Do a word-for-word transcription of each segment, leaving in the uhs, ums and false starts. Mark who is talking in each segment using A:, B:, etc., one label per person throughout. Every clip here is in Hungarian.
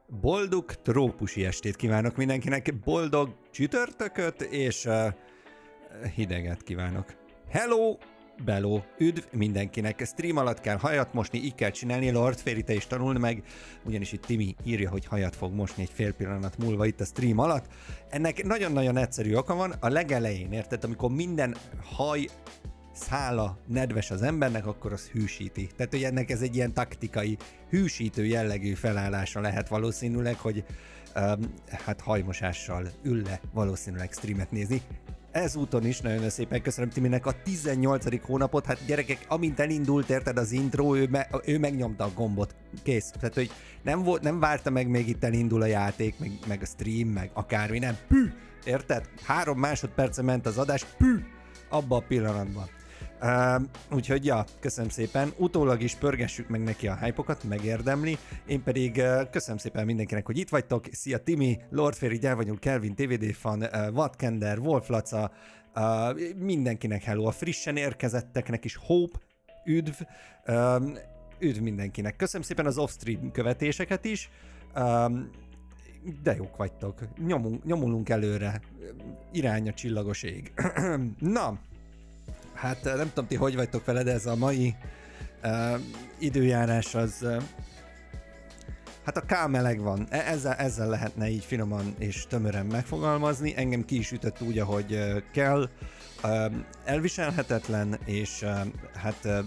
A: Boldog trópusi estét kívánok mindenkinek, boldog csütörtököt és uh, hideget kívánok. Hello, bello, üdv mindenkinek. Stream alatt kell hajat mosni, így kell csinálni, Lord Féri, te is tanuld meg, ugyanis itt Timi írja, hogy hajat fog mosni egy fél pillanat múlva itt a stream alatt. Ennek nagyon-nagyon egyszerű oka van, a legelején, érted, amikor minden haj szála nedves az embernek, akkor az hűsíti. Tehát, hogy ennek ez egy ilyen taktikai, hűsítő jellegű felállása lehet valószínűleg, hogy um, hát hajmosással ül le valószínűleg streamet nézni. Ezúton is nagyon szépen köszönöm Timinek a tizennyolcadik hónapot, hát gyerekek, amint elindult, érted az intro, ő, me, ő megnyomta a gombot, kész. Tehát, hogy nem, volt, nem várta meg, még itt elindul a játék, meg, meg a stream, meg akármi, nem, pű, érted? Három másodperce ment az adás, pű, abba a pillanatban. Uh, úgyhogy ja, köszönöm szépen, utólag is pörgessük meg neki a hype-okat, megérdemli, én pedig uh, köszönöm szépen mindenkinek, hogy itt vagytok, szia Timi, Lord Féri, Gyávanyul, Kelvin, té vé dé fan, uh, Vadkender, Wolf Laca, uh, mindenkinek hello, a frissen érkezetteknek is hope, üdv, uh, üdv mindenkinek, köszönöm szépen az off-stream követéseket is, uh, de jók vagytok, nyomunk, nyomulunk előre, irány a csillagos ég. Na, hát nem tudom ti, hogy vagytok vele, de ez a mai uh, időjárás az, uh, hát a kámeleg van. Ezzel, ezzel lehetne így finoman és tömören megfogalmazni. Engem ki is ütött úgy, ahogy uh, kell. Uh, elviselhetetlen, és uh, hát uh,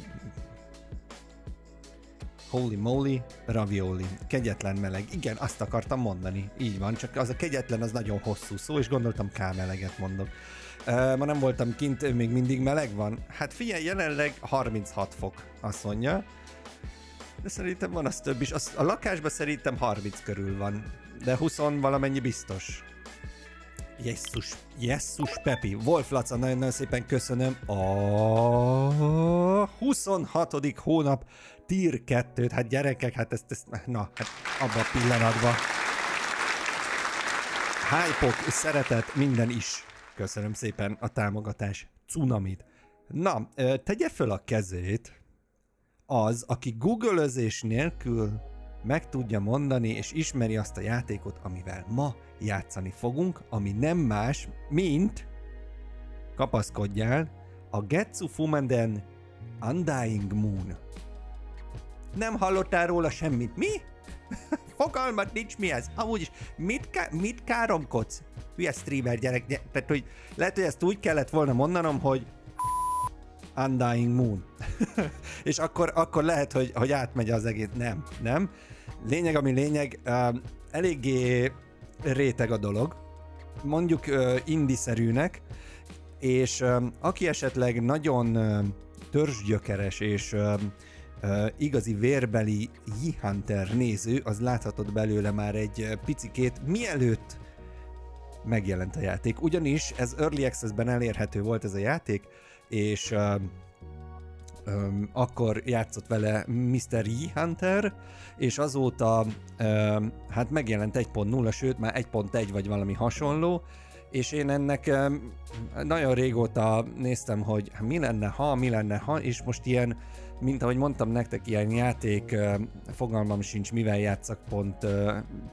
A: holy moly, ravioli. Kegyetlen meleg. Igen, azt akartam mondani. Így van, csak az a kegyetlen az nagyon hosszú szó, és gondoltam kámeleget mondok. Uh, ma nem voltam kint, még mindig meleg van. Hát figyelj, jelenleg harminchat fok, azt mondja. De szerintem van az több is. Az, a lakásban szerintem harminc körül van. De húsz valamennyi biztos. Jesszus, jesszus Pepi. Wolf Laca, nagyon-nagyon szépen köszönöm. A huszonhatodik hónap, tier kettőt. Hát gyerekek, hát ezt, ezt na, hát abban a pillanatban. Hype-ok, szeretet, minden is. Köszönöm szépen a támogatás cunamit. Na, tegye föl a kezét az, aki googlözés nélkül meg tudja mondani és ismeri azt a játékot, amivel ma játszani fogunk, ami nem más, mint, kapaszkodjál, a Getsu Fumanden Undying Moon. Nem hallottál róla semmit, mi? Fogalmat nincs mi ez. Amúgy is, mit, ká mit káromkodsz? Hülye streamer gyerek, gyerek. Tehát, hogy lehet, hogy ezt úgy kellett volna mondanom, hogy Undying Moon. És akkor, akkor lehet, hogy, hogy átmegy az egész. Nem, nem. Lényeg, ami lényeg, uh, eléggé réteg a dolog. Mondjuk uh, indiszerűnek, és uh, aki esetleg nagyon uh, törzsgyökeres és uh, Uh, igazi vérbeli Yi-Hunter néző, az láthatott belőle már egy uh, picikét, mielőtt megjelent a játék. Ugyanis ez Early Access-ben elérhető volt ez a játék, és uh, um, akkor játszott vele miszter Yi-Hunter, és azóta uh, hát megjelent egy pont nulla, sőt már egy pont egy vagy valami hasonló, és én ennek um, nagyon régóta néztem, hogy mi lenne ha, mi lenne ha, és most ilyen, mint ahogy mondtam nektek, ilyen játék, uh, fogalmam sincs, mivel játszak, pont uh,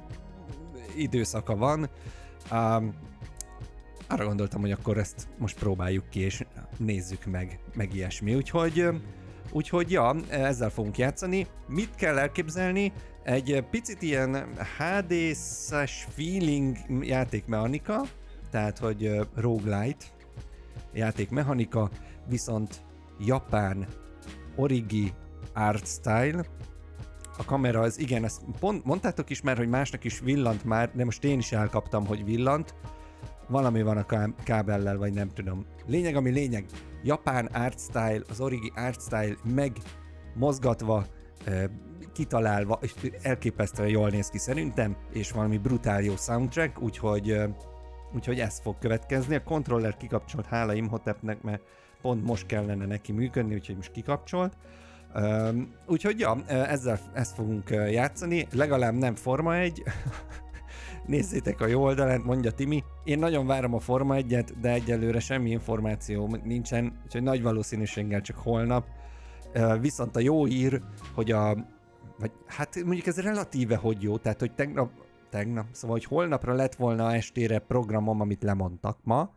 A: időszaka van. Um, arra gondoltam, hogy akkor ezt most próbáljuk ki, és nézzük meg, meg ilyesmi. Úgyhogy, uh, úgyhogy ja, ezzel fogunk játszani. Mit kell elképzelni? Egy picit ilyen há dé-es feeling játékmechanika, tehát, hogy uh, roguelite játékmechanika, viszont japán origi art style. A kamera az, igen, ezt pont mondtátok is már, hogy másnak is villant már, de most én is elkaptam, hogy villant. Valami van a kábellel, vagy nem tudom. Lényeg, ami lényeg. Japán art style, az origi art style megmozgatva, kitalálva, és elképesztően jól néz ki szerintem, és valami brutál jó soundtrack, úgyhogy, úgyhogy ez fog következni. A controller kikapcsolt, hála Imhotepnek, mert pont most kellene neki működni, úgyhogy most kikapcsolt. Um, úgyhogy ja, ezzel ezt fogunk játszani, legalább nem Forma egy. Nézzétek a jó oldalát, mondja Timi. Én nagyon várom a Forma egyet, de egyelőre semmi információ nincsen, úgyhogy nagy valószínűséggel csak holnap. Uh, viszont a jó hír, hogy a Vagy hát mondjuk ez relatíve hogy jó, tehát hogy tegnap, tegnap, szóval hogy holnapra lett volna estére programom, amit lemondtak ma.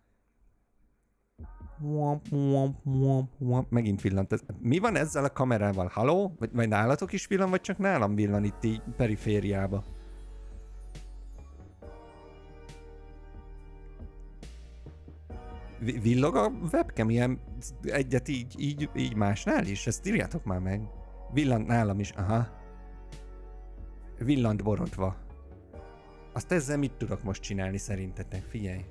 A: Megint villant ez. Mi van ezzel a kamerával? Halló? Vagy, vagy nálatok is villan, vagy csak nálam villan itt így perifériába? Villog a webcam ilyen egyet így, így, így másnál is? Ezt írjátok már meg. Villant nálam is, aha. Villant borotva. Azt ezzel mit tudok most csinálni szerintetek? Figyelj.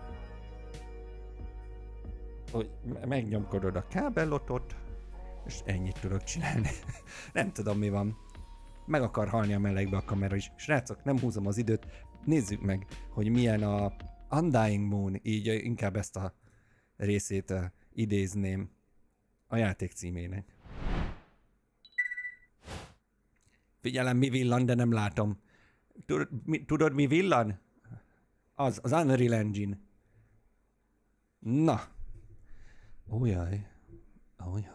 A: Hogy megnyomkodod a kábelotot, és ennyit tudok csinálni. Nem tudom mi van. Meg akar halni a melegbe a kamera is. Srácok, nem húzom az időt. Nézzük meg, hogy milyen a Undying Moon, így inkább ezt a részét uh, idézném a játék címének. Figyelem, mi villan, de nem látom. Tudod mi, tudod, mi villan? Az, az Unreal Engine. Na. Ójaj. Ójaj.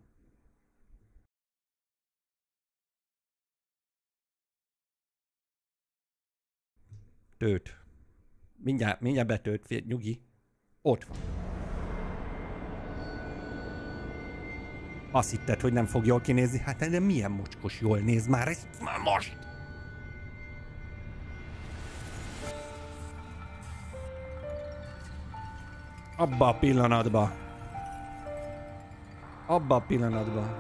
A: Tőt. Mindjárt, mindjárt betölt, fél, nyugi. Ott van. Azt hitted, hogy nem fog jól kinézni? Hát de milyen mocskos jól néz már ez már most! Abba a pillanatba. Abba a pillanatba.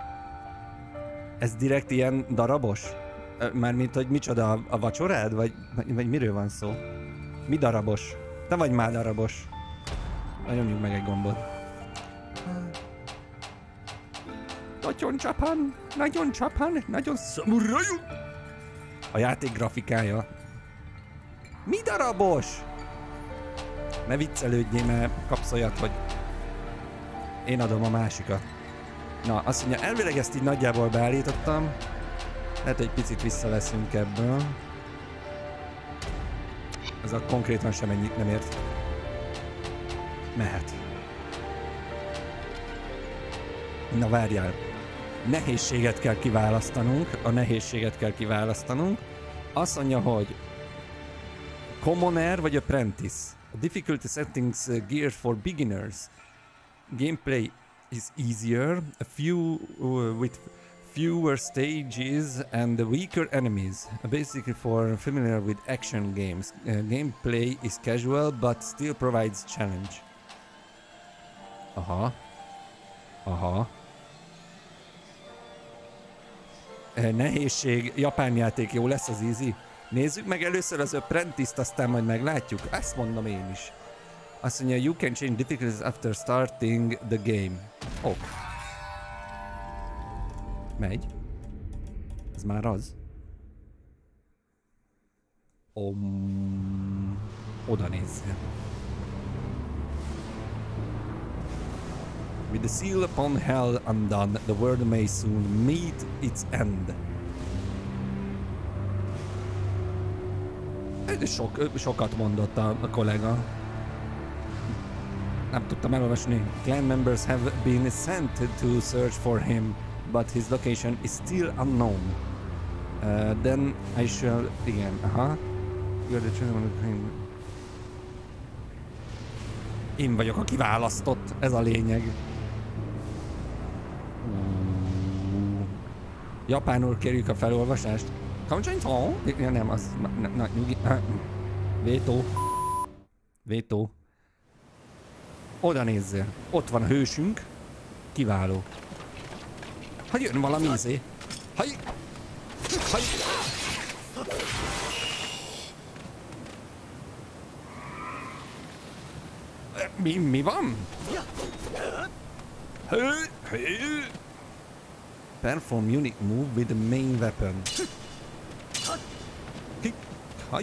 A: Ez direkt ilyen darabos? Mármint, hogy micsoda a, a vacsorád? Vagy, vagy, vagy miről van szó? Mi darabos? Te vagy már darabos. Na, nyomjuk meg egy gombot. Nagyon csapán, nagyon csapán, nagyon szamurajú. A játék grafikája. Mi darabos? Ne viccelődjél, mert kapsz olyat, hogy én adom a másikat. Na, azt mondja, elvileg ezt így nagyjából beállítottam. Lehet, hogy picit visszaveszünk ebből. Ez a konkrétan sem ennyit nem ért. Mehet. Na várjál. Nehézséget kell kiválasztanunk. A nehézséget kell kiválasztanunk. Azt mondja, hogy Commoner vagy Apprentice. A difficulty settings uh, geared for beginners. Gameplay is easier. A few uh, with fewer stages and weaker enemies. Basically for familiar with action games. Uh, gameplay is casual but still provides challenge. Aha. Aha. Uh, nehézség, japán játék, jó lesz az easy. Nézzük meg először az Apprentice-t, aztán majd meglátjuk. Ezt mondom én is. Azt mondja, you can change difficulties after starting the game. Oh. Megy. Ez már az. Om... Oda nézzél. With the seal upon hell undone, the world may soon meet its end. Sok, sokat mondott a, a kollega. Nem tudtam elolvasni. Clan members have been sent to search for him, but his location is still unknown. Uh, then I shall... Igen, aha. You're the chosen. Én vagyok a kiválasztott, ez a lényeg. Uh, japánul kérjük a felolvasást. Ja, nem, az... Na, na, nyugi... Vétó. Vétó. Oda nézzél. Ott van a hősünk. Kiváló. Ha jön valami izé. Ha jön... Ha jön... Mi, mi van? Hő, hő. Perform unique move with the main weapon. Hagy.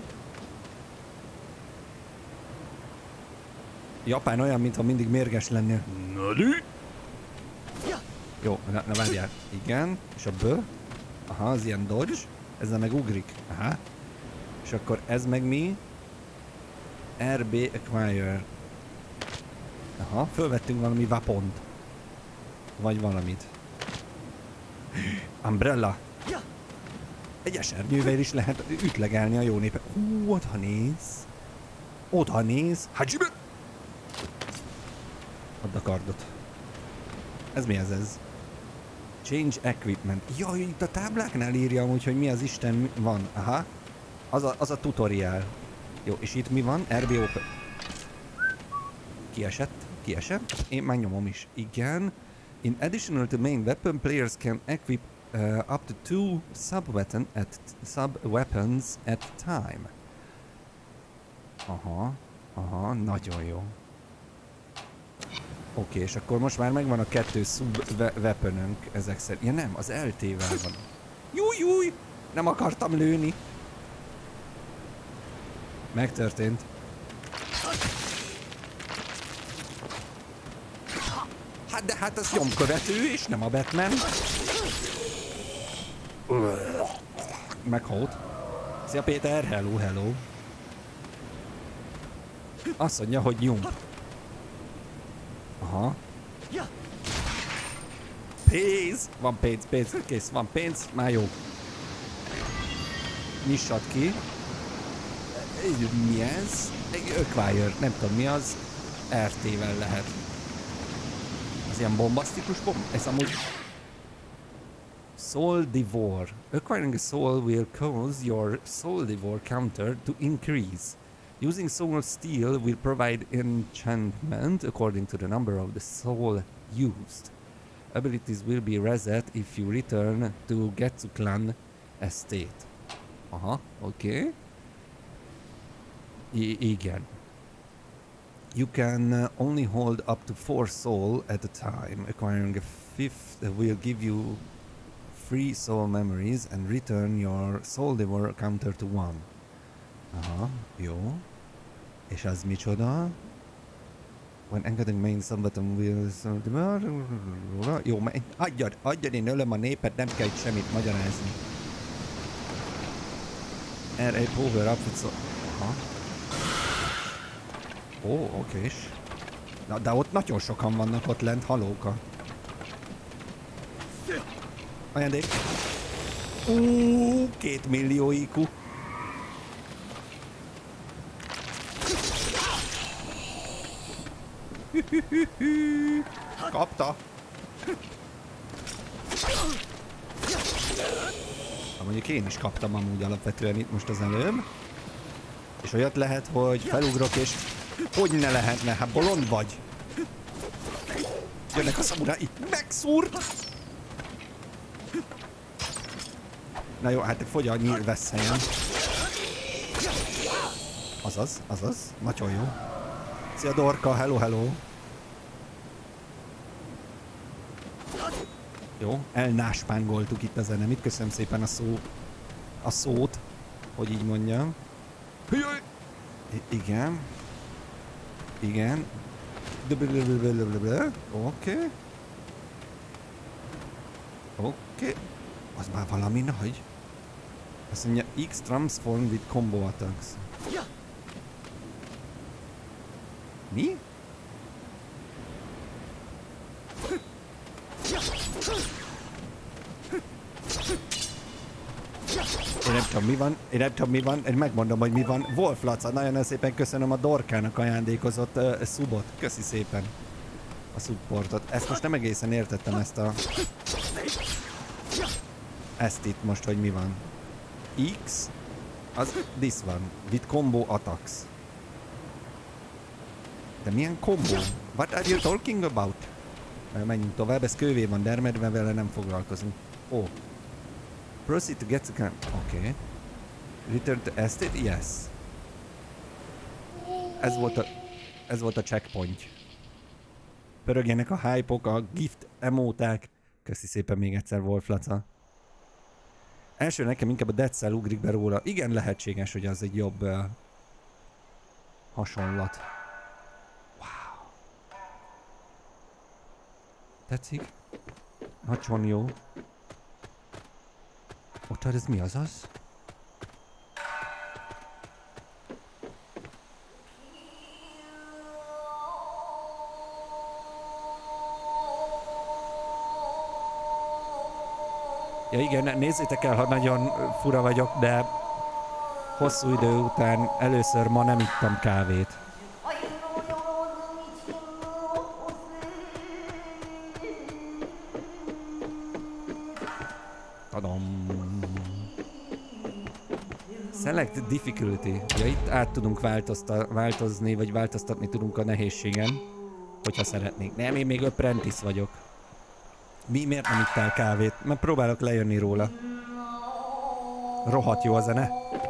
A: Japán olyan, mintha mindig mérges lennél. Nadi? Jó, na, na várjál. Igen, és a bő. Aha, az ilyen dodge. Ezzel meg ugrik. Aha. És akkor ez meg mi? er bé acquire. Aha, fölvettünk valami weapont. Vagy valamit. Umbrella. Egy esernyővel is lehet ütlegelni a jó népe. Hú, oda néz. Oda néz. Hadzsibe! Add a kardot. Ez mi ez ez? Change equipment. Jaj, itt a tábláknál írja amúgy, hogy mi az Isten van. Aha. Az a, az a tutoriál. Jó, és itt mi van? er bé open. Kiesett? Kiesett? Én már nyomom is. Igen. In additional to main weapon, players can equip uh, up to two sub-weapon at sub-weapons at time. Aha. Aha, nagyon jó. Oké, okay, és akkor most már megvan a kettő sub-weaponünk ezek szerint. Ja nem, az el té-vel van. Júj, júj! Nem akartam lőni. Megtörtént. Hát de hát az nyomkövető és nem a Batman. Meghalt. Szia Péter, hello, hello. Azt mondja, hogy nyom. Aha. Pénz! Van pénz, pénz, kész, van pénz, már jó. Nyissad ki. Mi ez? Egy Acquire, nem tudom mi az. er té-vel lehet. Az ilyen bombasztikus bomb? Ez amúgy... Soul Devour. Acquiring a soul will cause your soul devour counter to increase. Using soul steel will provide enchantment according to the number of the soul used. Abilities will be reset if you return to Getsu Clan estate. Aha, oké. Okay. I igen. You can uh, only hold up to four soul at a time. Acquiring a fifth will give you free soul memories and return your soul devour counter to one. Aha, jó. És az micsoda? When encoding main subbutton will... Jó, adjad, adjad, én ölöm a népet, nem kell itt semmit magyarázni. Erre egy power up, so... Aha. Ó, okés. Na, de ott nagyon sokan vannak ott lent, halóka. Ajándék. Ó, két millió í kú. Kapta. Ha mondjuk én is kaptam amúgy alapvetően itt most az előbb. És olyat lehet, hogy felugrok és... Hogy ne lehetne? Hát bolond vagy. Jönnek a szamurái. Megszúrt! Na jó, hát fogy a nyíl vesz helyen. Azaz, azaz. Nagyon jó. Szia Dorka, hello, hello. Jó, elnáspángoltuk itt a zenemit. Köszönöm szépen a szó... A szót, hogy így mondjam. I igen. Igen. Oké. Okay. Oké. Okay. Az már valami nagy. Azt mondja, X transform with combo attacks. Mi? Én nem tudom mi van, én nem tudom mi van, én megmondom, hogy mi van. Wolf Laca, nagyon szépen köszönöm a Dorkának ajándékozott uh, subot. Köszi szépen a supportot. Ezt most nem egészen értettem, ezt a... Ezt itt most, hogy mi van. X, az this one, with combo attacks. De milyen combo? What are you talking about? Menjünk tovább, ez kővé van dermedve, vele nem foglalkozunk. Ó. Oh. Proceed to get the gun. Oké. Okay. Return to estate? Yes. Ez volt a... Ez volt a checkpoint. Pörögjenek a hype-ok, a gift emóták. Köszi szépen még egyszer, Wolf Laca. Első nekem inkább a Dead Cell ugrik be róla. Igen, lehetséges, hogy az egy jobb... Uh, hasonlat. Wow. Tetszik? Nagyon jó. Ott ez mi az az? Ja igen, nézzétek el, ha nagyon fura vagyok, de hosszú idő után először ma nem ittam kávét. Tadam. Select difficulty. Ja, itt át tudunk változni, vagy változtatni tudunk a nehézségen, hogyha szeretnénk. Nem, én még apprentice vagyok. Mi, miért nem ittál kávét? Mert próbálok lejönni róla. Rohadt jó a zene.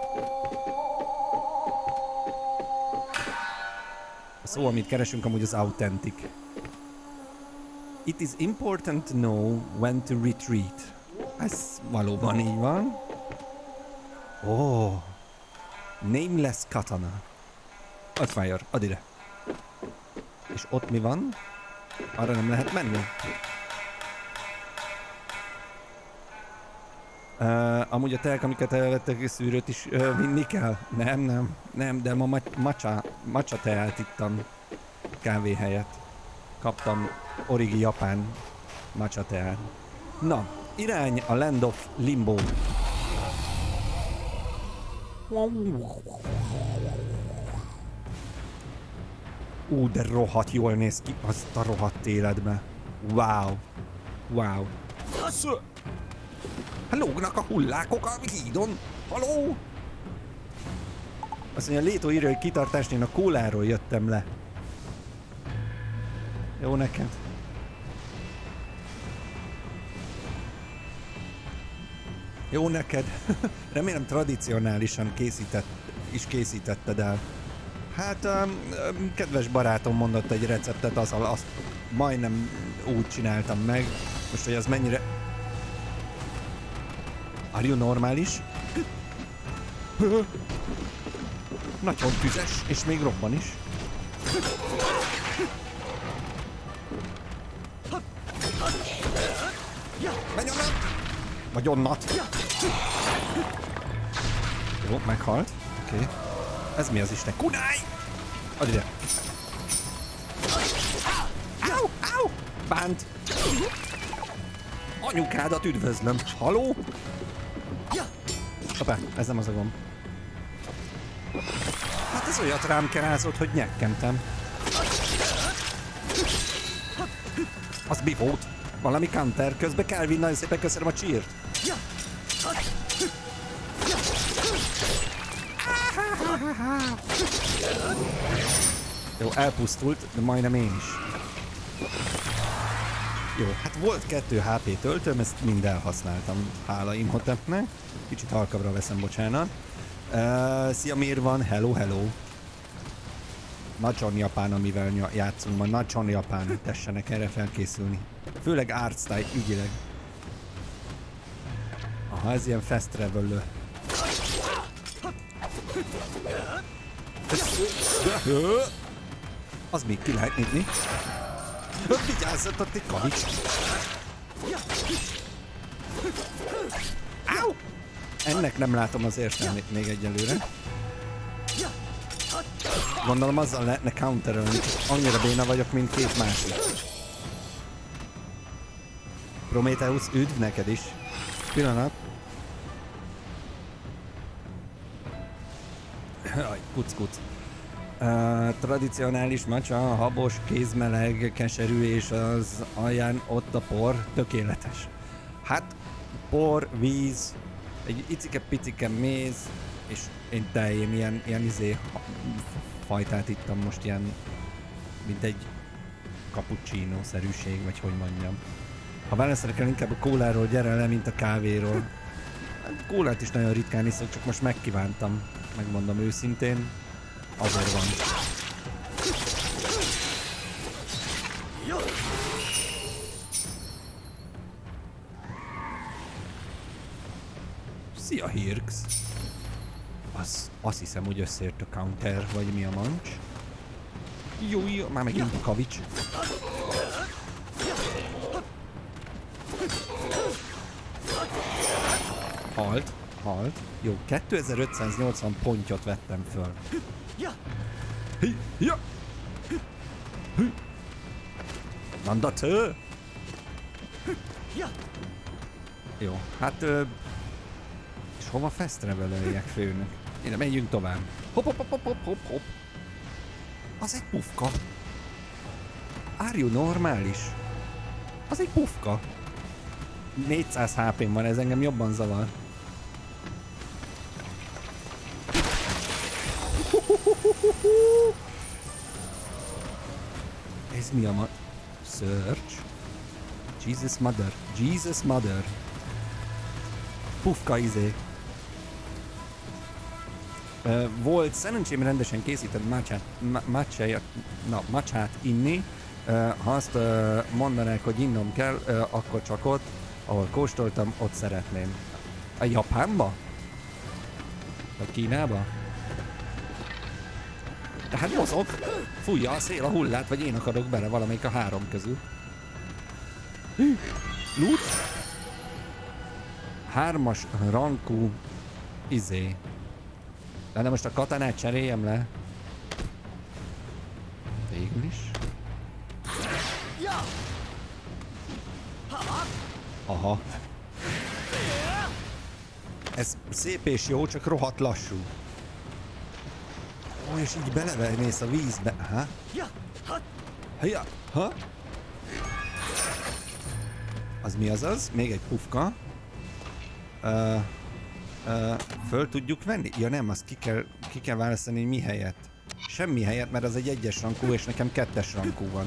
A: A szó, amit keresünk, amúgy az authentic. It is important to know when to retreat. Ez valóban így van. Oh. Nameless katana. Ott fire, add ide. És ott mi van? Arra nem lehet menni. Uh, amúgy a teák, amiket elvettek, szűrőt is uh, vinni kell? Nem, nem, nem, de ma matcha, matcha teát ittam kávé helyett. Kaptam origi japán matcha teát. Na, irány a Land of Limbo. Ú, de rohadt jól néz ki azt a rohadt életbe. Wow. Wow. Lógnak a hullákok a hídon. Haló? Azt mondja, Létó írja, hogy kitartást, én a kóláról jöttem le. Jó neked. Jó neked. Remélem tradicionálisan készített, is készítetted el. Hát, um, kedves barátom mondott egy receptet, az, azt majdnem úgy csináltam meg. Most, hogy az mennyire... Are you normális? Nagyon tüzes, és még robban is. Menj onnan! Vagy onnat! Jó, meghalt. Oké. Okay. Ez mi az Isten? Kunai! Add ide! Áu! Áu! Bánt! Anyukádat üdvözlöm! Haló? Hoppá, ez nem az a gomb. Hát ez olyat rám kerázott, hogy nyekkentem. Az mi volt? Valami counter, közben Calvin, nagyon szépen köszönöm a cheert. Jó, elpusztult, de majdnem én is. Jó, hát volt kettő há pé töltőm, ezt mind elhasználtam, hála Imhotepnek. Kicsit halkabbra veszem, bocsánat. Uh, szia, miért van? Hello, hello. Nagyon japán, amivel játszunk ma. Nagyon japán, tessenek erre felkészülni. Főleg art style ügyileg. Aha, ez ilyen fast travel-lő. Az még ki lehet nyitni. Vigyázzat, ott egy kavics. Áu! Ennek nem látom az értelmét még egyelőre. Gondolom azzal lehetne counterölni, annyira béna vagyok, mint két másik. Prometheus, üdv neked is. Pillanat. Aj, kuc-kuc. Uh, tradicionális macsa, habos, kézmeleg, keserű, és az alján ott a por, tökéletes. Hát, por, víz, egy icike-picike méz, és én teljén ilyen, ilyen izé fajtát ittam most, ilyen, mint egy cappuccino-szerűség, vagy hogy mondjam. Ha választanak el inkább a kóláról, gyere le, mint a kávéról. Hát kólát is nagyon ritkán iszok, csak most megkívántam, megmondom őszintén. Azért van. Szia, Hirx! Az, azt hiszem, hogy összeért a counter, vagy mi a mancs. Jó, jó, már megint a kavics. Halt, halt. Jó, kétezer-ötszáznyolcvan pontot vettem föl. Hi, ja. Hi. Mandatő. Jó, hát... Ö, és hova fast travel-öljek, főnök? Ide, menjünk tovább. Hopp, hopp, hopp, hopp, hopp, hopp. Az egy pufka. Are you normális? Az egy pufka. négyszáz há pém van, ez engem jobban zavar. Ez mi a ma... Search? Jesus Mother. Jesus Mother. Pufka izé. Uh, volt szerencsém rendesen készített matchát, ma, matchát, na, matchát inni. Uh, ha azt uh, mondanák, hogy innom kell, uh, akkor csak ott, ahol kóstoltam, ott szeretném. A Japánba? Vagy Kínába? Tehát mozog, fújja a szél a hullát, vagy én akarok bele valamelyik a három közül. Hű, loot? Hármas rankú izé. De, de most a katanát cseréljem le. Végül is. Aha. Ez szép és jó, csak rohadt lassú. Ó, és így belemész a vízbe. Ha? Ha? Ha? Az mi az az? Még egy pufka. Uh, uh, föl tudjuk venni? Ja nem, azt ki kell, ki kell választani, mi helyett. Semmi helyett, mert az egy egyes rankú, és nekem kettes rankú van.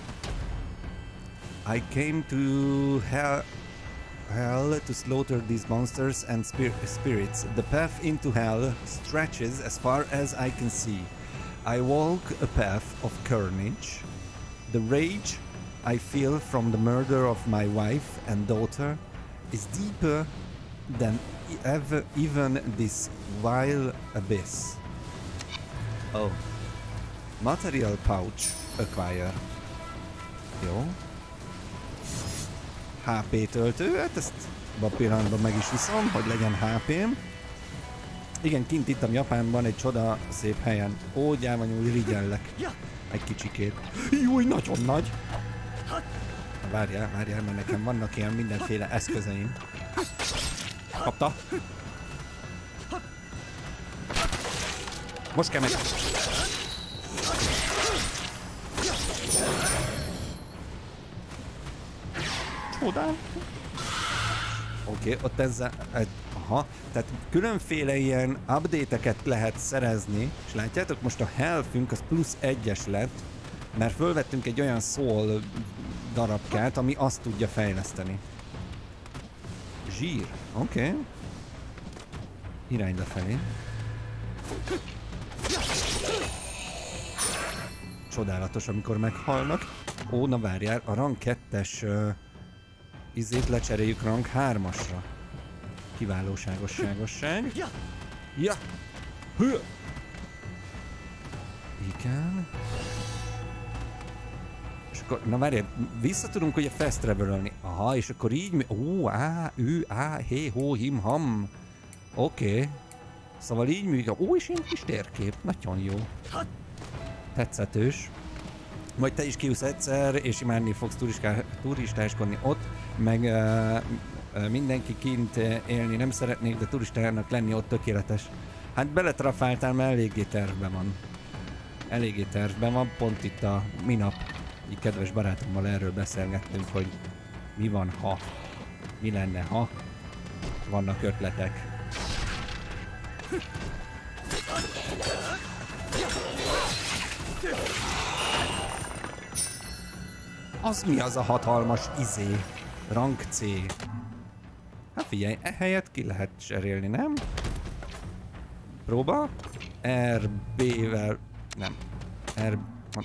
A: I came to hell, hell to slaughter these monsters and spir spirits. The path into hell stretches as far as I can see. I walk a path of carnage. The rage I feel from the murder of my wife and daughter is deeper than ever, even this vile abyss. Oh. Material pouch acquire. Jó. há pé töltő, hát ezt a pillanatban meg is viszom, hogy legyen há pém. Igen, kint ittam Japánban egy csoda szép helyen. Ó, gyávanyúl, irigyellek. Egy kicsikét. Júj, nagyon nagy! Várjál, várjál, mert nekem vannak ilyen mindenféle eszközeim. Kapta! Most kell meg... Csodál! Oké, okay, ott ezzel... Aha, tehát különféle ilyen update-eket lehet szerezni, és látjátok, most a health-ünk az plusz egyes lett, mert fölvettünk egy olyan soul darabkát, ami azt tudja fejleszteni. Zsír, oké. Okay. Irány lefelé. Csodálatos, amikor meghalnak. Ó, na várjál, a rang kettes uh, izét lecseréljük rang hármasra. Kiválóságosságosság. Ja! Hű! Igen. És akkor, na várjál, vissza tudunk ugye fast travel-ölni. Aha, és akkor így... Ó, á, ü, á, hé, hó, him, ham. Oké. Okay. Szóval így működik. Ó, és ilyen kis térkép. Nagyon jó. Tetszetős. Majd te is kiúsz egyszer, és imádni fogsz turistáskodni ott, meg uh, uh, mindenki kint élni nem szeretnék, de turistának lenni ott tökéletes. Hát beletrafáltál, mert eléggé tervben van. Eléggé tervben van, pont itt a minap egy kedves barátommal erről beszélgettünk, hogy mi van, ha, mi lenne, ha vannak ötletek. Az mi az a hatalmas izé? Rank C. Hát figyelj, ehelyett ki lehet cserélni, nem? Próba? er bé-vel... Nem. R...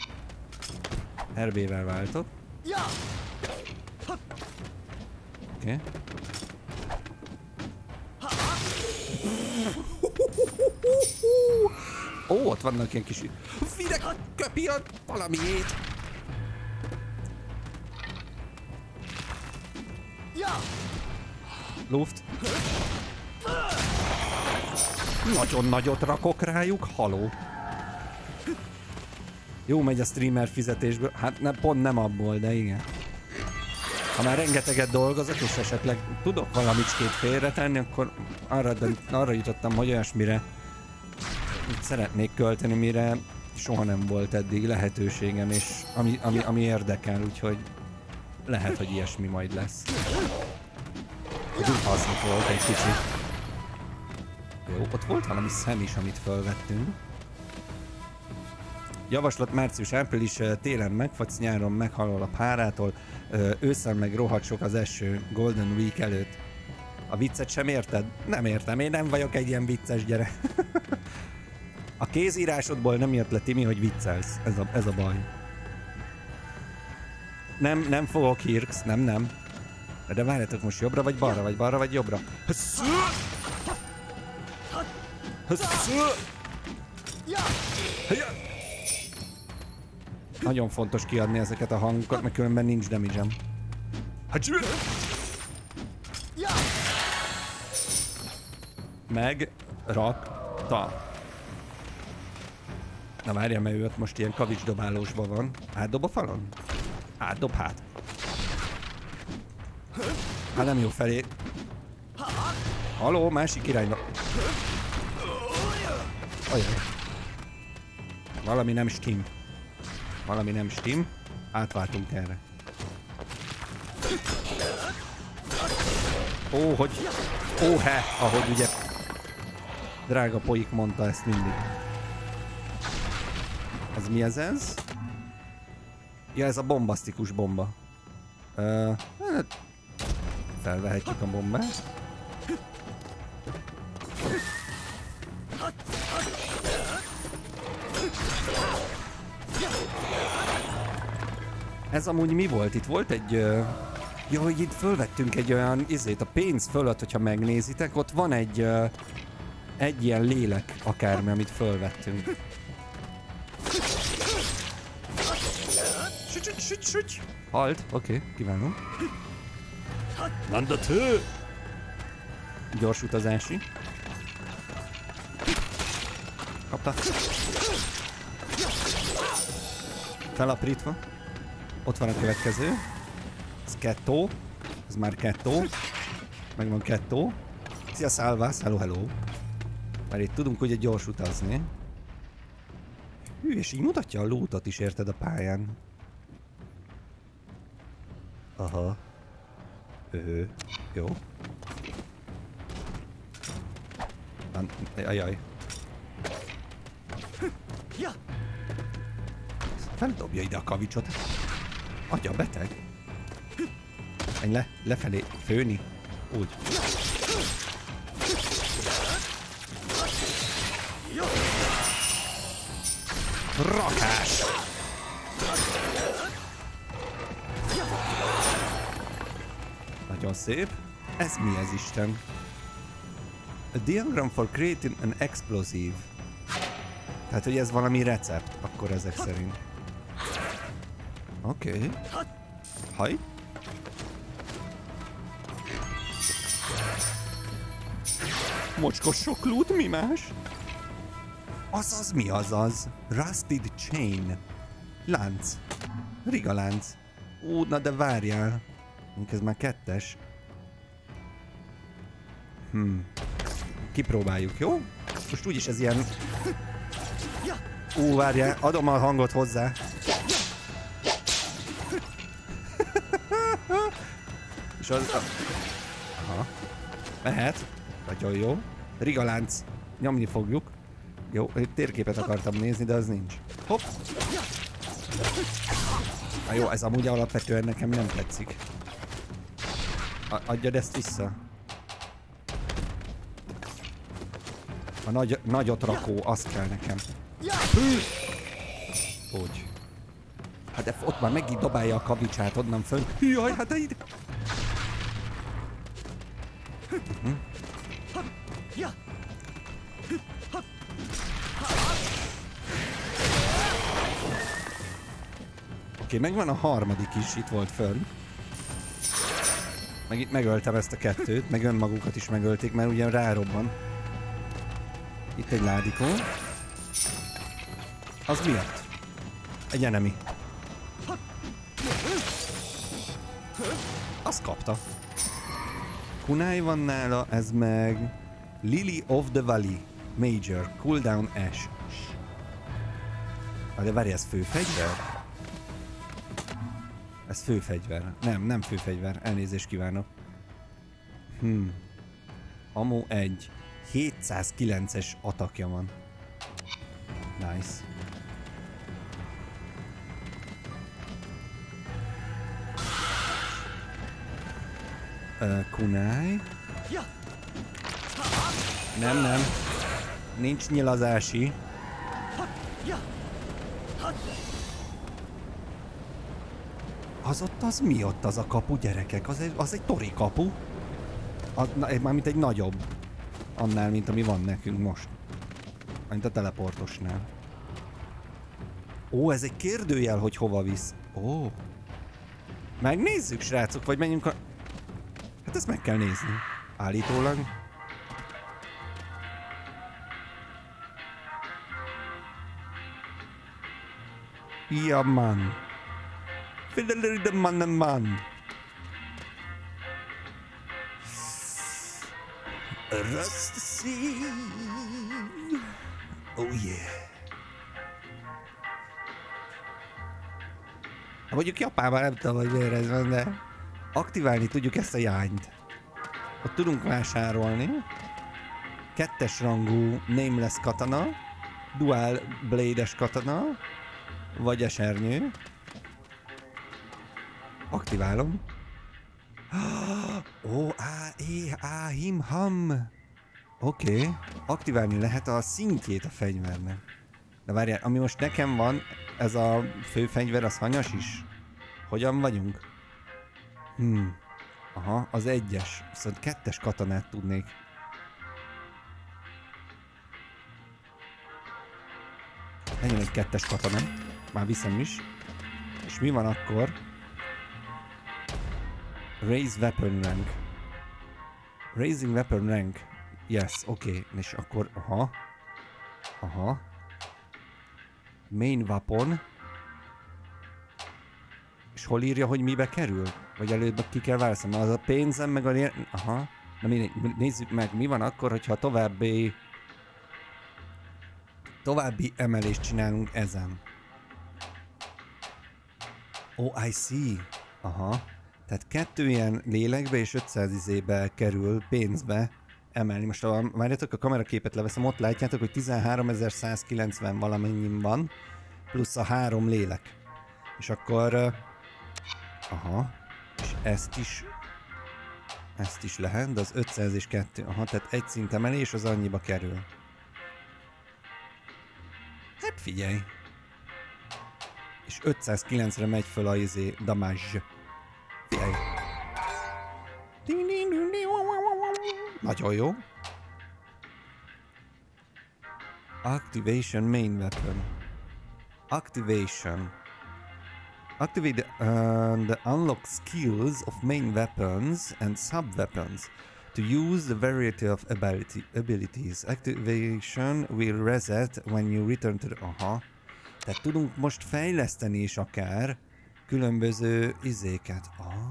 A: er bé-vel váltok. Oké. Okay. Ó, ott vannak ilyen kis... Videk köpi a valamiét! Luft. Nagyon nagyot rakok rájuk, haló. Jó megy a streamer fizetésből, hát ne, pont nem abból, de igen. Ha már rengeteget dolgozok, és esetleg tudok valamicskét félretenni, akkor arra, arra jutottam, hogy olyasmire szeretnék költeni, mire soha nem volt eddig lehetőségem, és ami, ami, ami érdekel, úgyhogy lehet, hogy ilyesmi majd lesz. Úgy hasznos volt egy kicsit. Jó, ott volt valami szem is, amit felvettünk. Javaslat március-április, télen megfagysz, nyáron meghalol a párától, ősszel meg rohadt sok az eső Golden Week előtt. A viccet sem érted? Nem értem, én nem vagyok egy ilyen vicces gyerek. A kézírásodból nem jött le, Timi, hogy viccelsz. Ez a, ez a baj. Nem, nem fogok Hirx, nem, nem. De várjatok, most jobbra vagy balra, vagy balra vagy jobbra. Nagyon fontos kiadni ezeket a hangokat, mert különben nincs damage-em. Meg rakta. Na várjál, mert ő ott most ilyen kavicsdobálósban van. Átdob a falon? Átdob hát. Hát nem jó felé. Haló, másik irányba. Ajaj. Valami nem stim. Valami nem stim. Átváltunk erre. Ó, hogy... Ó, he, ahogy ugye... Drága Poik mondta ezt mindig. Ez mi ez ez? Ja, ez a bombasztikus bomba. Uh, hát... Felvehetjük a bombát. Ez amúgy mi volt? Itt volt egy... Uh... Ja, hogy itt fölvettünk egy olyan izét, a pénz fölött, hogyha megnézitek, ott van egy... Uh... Egy ilyen lélek akármi, amit fölvettünk. Süty, süty, süty, süty. Halt, oké, okay, kívánom. Landatő! Gyors utazási. Kapta. Felaprítva. Ott van a következő. Ez kettó. Ez már kettó. Megvan kettó. Szia, Szálvász, hello, hello. Már itt tudunk ugye gyors utazni. Hű, és így mutatja a lootot is, érted, a pályán. Aha. Öhö. Jó. Ajaj. Feldobja ide a kavicsot. Atya, beteg. Menj le, lefelé, főni. Úgy. Rakás! Nagyon szép. Ez mi ez, Isten? A diagram for creating an explosive. Tehát, hogy ez valami recept, akkor ezek szerint. Oké. Okay. Haj. Mocskos sok loot, mi más? Azaz mi azaz? Rusted chain. Lánc. Rigalánc. Ú, na de várjál. Ez már kettes. Hmm. Kipróbáljuk, jó? Most úgyis ez ilyen... Ú, várjál, adom a hangot hozzá. És az... A... Aha. Mehet. Nagyon jó. Rigalánc. Nyomni fogjuk. Jó, térképet akartam nézni, de az nincs. Hopp. Na jó, ez amúgy alapvetően nekem nem tetszik. A adjad ezt vissza. A nagy, nagyot rakó, az kell nekem. Úgy. Hát de ott már megint dobálja a kavicsát onnan föl. Jaj, hát de ide... Uh-huh. Oké, okay, megvan a harmadik is, itt volt fönn. Meg itt megöltem ezt a kettőt, meg önmagukat is megölték, mert ugye rárobban. Itt egy ládikó. Az miatt? Egy enemy. Azt kapta. Kunai van nála, ez meg Lily of the Valley. Major. Cooldown Ash. De várj, ez főfegyver? Ez főfegyver. Nem, nem főfegyver. Elnézést kívánok. Hmm. Ammo egy. hétszázkilences atakja van. Nice. Uh, kunai. Nem, nem. Nincs nyilazási. Az ott az mi ott az a kapu, gyerekek? Az egy, az egy tori kapu. Az, na, mármint egy nagyobb. Annál, mint ami van nekünk most. Mint a teleportosnál. Ó, ez egy kérdőjel, hogy hova visz. Ó. Megnézzük, srácok, vagy menjünk a... Hát ezt meg kell nézni. Állítólag. Ja, man. Fiddler the man and man. Rust the sea. Oh yeah. Mondjuk Japánban nem tudom, hogy miért ez van, de aktiválni tudjuk ezt a jányt. Ott tudunk vásárolni. Kettes rangú Nameless katana, Dual Blade-es katana, vagy esernyő. Aktiválom. Ó, á, é, á, him, ham. Oké. Okay. Aktiválni lehet a szintjét a fegyvernek. De várjál, ami most nekem van, ez a főfegyver, az hanyas is? Hogyan vagyunk? Hmm. Aha, az egyes. Viszont kettes katonát tudnék. Legyen egy kettes katona. Már viszem is. És mi van akkor? Raise weapon rank. Raising weapon rank. Yes, oké. Okay. És akkor, aha. Aha. Main weapon. És hol írja, hogy mibe kerül? Vagy előbb ki kell válaszolni? Az a pénzem, meg a... Aha. Na mi, nézzük meg, mi van akkor, hogyha további... További emelést csinálunk ezen. Oh, I see. Aha. Tehát kettő ilyen lélekbe és ötszáz izébe kerül pénzbe emelni. Most ha várjátok, a kameraképet leveszem, ott látjátok, hogy tizenháromezer-százkilencven valamennyi van, plusz a három lélek. És akkor... Uh, aha. És ezt is... Ezt is lehet, de az ötszáz és kettő. Aha, tehát egy szint emelés az annyiba kerül. Hát figyelj. És ötszázkilencre megy föl a izé damage. Figyelj. Nagyon jó. Activation main weapon. Activation. Activate the, uh, the unlock skills of main weapons and sub-weapons. To use the variety of ability, abilities. Activation will reset when you return to the... Aha. Tehát tudunk most fejleszteni is akár különböző izéket. Ah.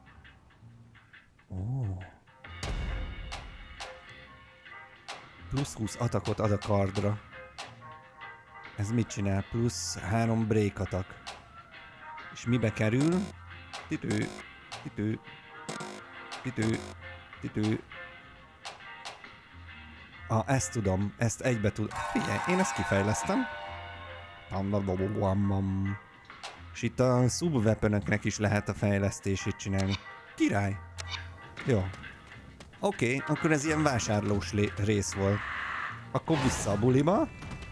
A: Oh. Plusz húsz atakot ad a kardra. Ez mit csinál? Plusz három break atak. És mibe kerül? Titő, titő, titő, titő. Ah, ezt tudom, ezt egybe tud... Figyelj, én ezt kifejlesztem. És itt a sub-weaponöknek is lehet a fejlesztését csinálni. Király! Jó. Oké, okay, akkor ez ilyen vásárlós rész volt. Akkor vissza a buliba.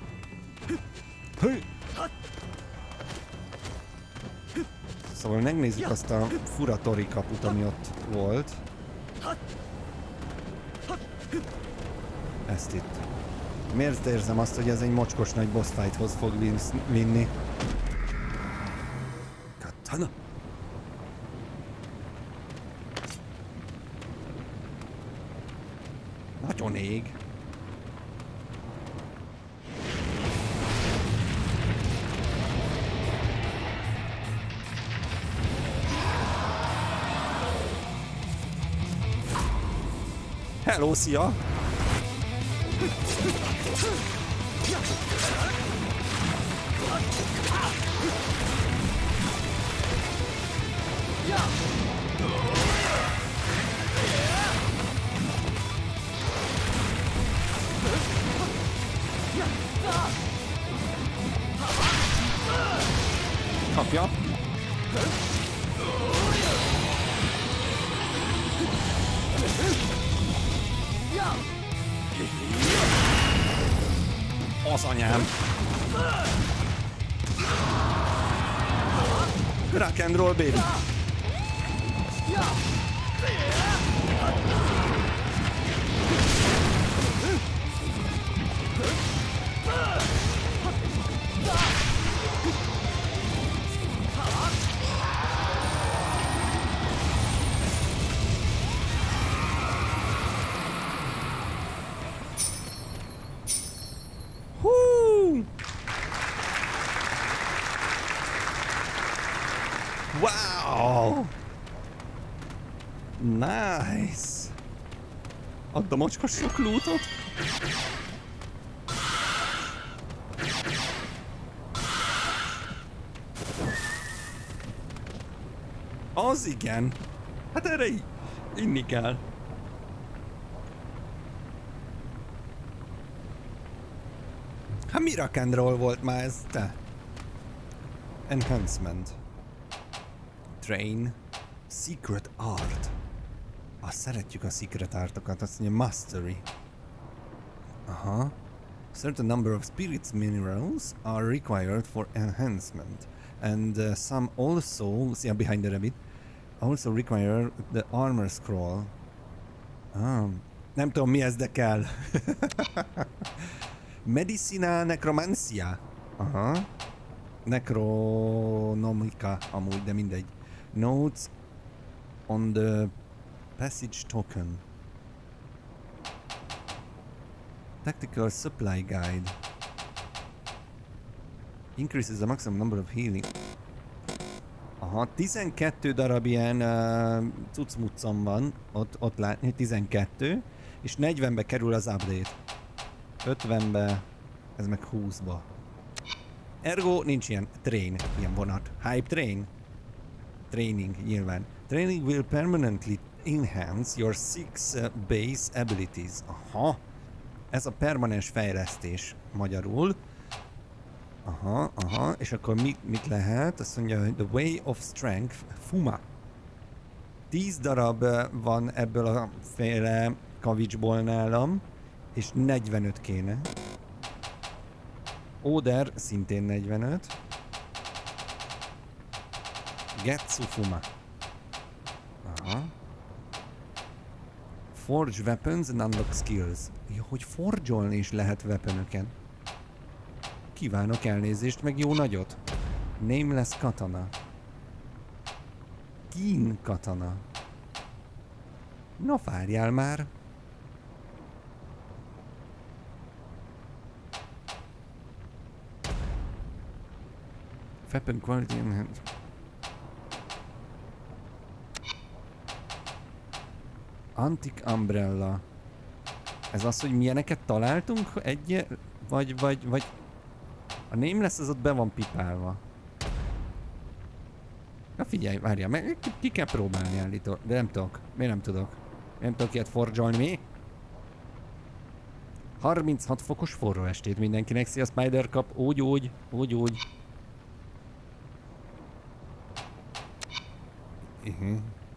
A: Szóval megnézzük azt a fura tori kaput, ami ott volt. Ezt itt. Miért érzem azt, hogy ez egy mocskos nagy boss fighthoz fog vinni? Katana! Nagyon ég. Hello, szia! Kapja! Az anyám! Rock and roll, baby! Wow! Nice! Add a macska sok lootot! Az igen! Hát erre inni kell. Hát mi rock and roll volt már ez, te? Enhancement. Train. Secret art. Azt szeretjük a secret artokat, azt mondja mastery. Aha. Certain number of spirits minerals are required for enhancement. And uh, some also, see behind the rabbit, also require the armor scroll. Ah, nem tudom mi ez, de kell. Medicina necromancia. Aha. Necronomika amúgy, de mindegy. Notes on the passage token. Tactical supply guide. Increases the maximum number of healing. Aha, tizenkettő darab ilyen uh, cucmuccam van, ott, ott látni, tizenkettő, és negyvenbe kerül az update. ötvenbe, ez meg húszba. Ergo nincs ilyen train, ilyen vonat. Hype train. Training, nyilván. Training will permanently enhance your six uh, base abilities. Aha. Ez a permanens fejlesztés magyarul. Aha, aha. És akkor mit, mit lehet? Azt mondja, the way of strength, Fuma. tíz darab van ebből a féle kavicsból nálam, és negyvenöt kéne. Oder szintén negyvenöt. Getsu Fuma. Aha. Forge weapons and unlock skills. Ja, hogy forge-olni is lehet weaponöken. Kívánok elnézést, meg jó nagyot. Nameless katana. Keen katana. Na várjál már. Weapon quality enhanced. Antique Umbrella. Ez az, hogy milyeneket találtunk? Egy, vagy, vagy, vagy... A Nameless az ott be van pipálva. Na figyelj, várjál, meg ki, ki kell próbálni állítólag, de nem tudok. Miért nem tudok? Nem tudok ilyet forge-olni, mi? harminchat fokos forró estét mindenkinek, szia Spider Cup, úgy, úgy, úgy, úgy. Uh-huh.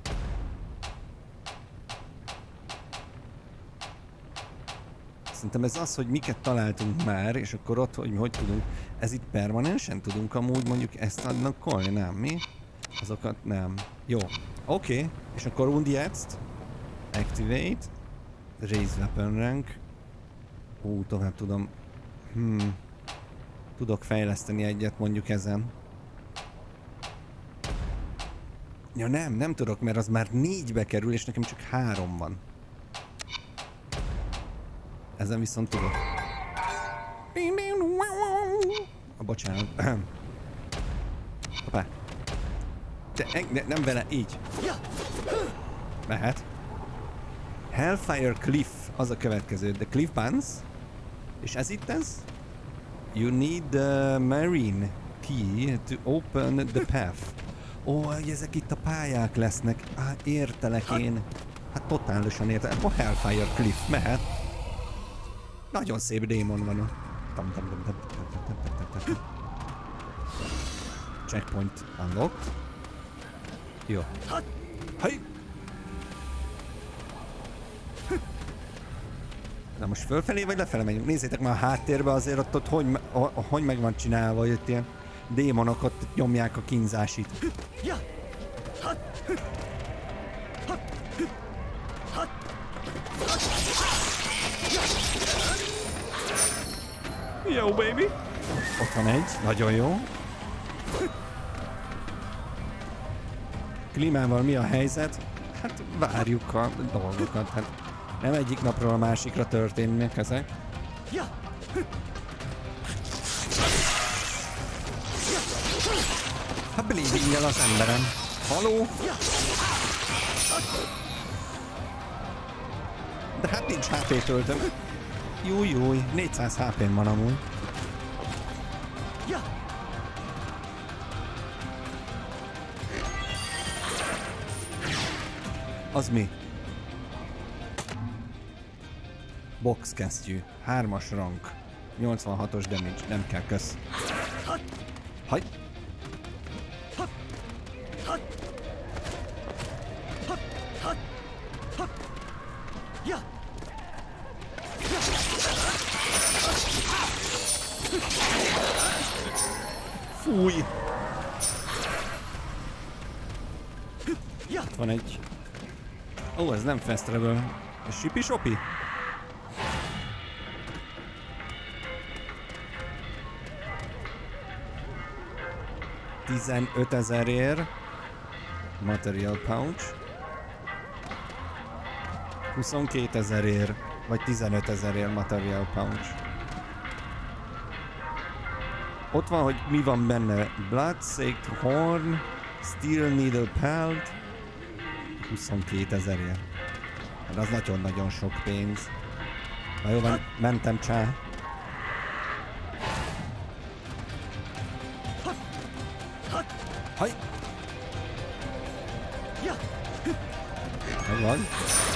A: Szerintem ez az, hogy miket találtunk már, és akkor ott, hogy hogy tudunk, ez itt permanensen tudunk amúgy mondjuk ezt adnakolni, nem mi? Azokat nem. Jó, oké, okay. És akkor und jetzt activate, raise weapon rank. Ú, tovább tudom. Hmm. Tudok fejleszteni egyet mondjuk ezen. Ja nem, nem tudok, mert az már négybe kerül, és nekem csak három van. Ezen viszont tudok. Ah, bocsánat. Hoppá. De, ne, nem vele, így. Mehet. Hellfire Cliff, az a következő. The Cliff Buns. És ez itt ez? You need the marine key to open the path. Ó, hogy ezek itt a pályák lesznek. Á, értelek én. Hát totálisan értelek. A Hellfire Cliff mehet. Nagyon szép démon van ott. Checkpoint unlocked. Jó. Hey. Na most fölfelé vagy lefele megyünk? Nézzétek már a háttérbe azért ott, ott hogy, hogy meg van csinálva, hogy itt ilyen démonok ott nyomják a kínzásit. Jó, baby! Ott van egy, nagyon jó. Klímával mi a helyzet? Hát várjuk a dolgokat. Hát nem egyik napról a másikra történnek ezek. Hát bleedinggel az emberem. Haló? De hát nincs há pé töltöm. Júj, júj, négyszáz há pén van amúgy. Az mi? Box kesztyű. Hármas rank. nyolcvanhatos damage. Nem kell, kösz. Haj! Fúj! Van egy... Ó, ez nem fast travel. Ez sipi-sopi? tizenötezerért material pouch, huszonkétezerért vagy tizenötezerért material pouch. Ott van, hogy mi van benne. Blood-Soaked Horn, Steel Needle Pelt, huszonkétezerért. Hát az nagyon-nagyon sok pénz. Na jó, van, mentem csá. Haj! Megvan.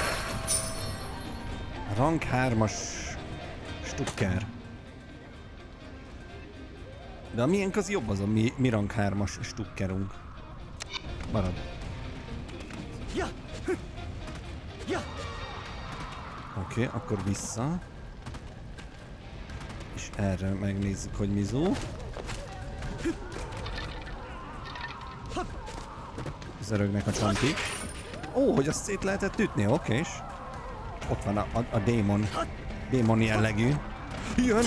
A: Rank hármas stukker. De a miénk az jobb azon, mi, mi rank hármas stukkerünk. Marad. Oké, okay, akkor vissza. És erre megnézzük, hogy mi zó. Zörögnek a csontik. Ó, hogy azt szét lehetett ütni, oké. És ott van a, a, a démon. Démon jellegű. Jön!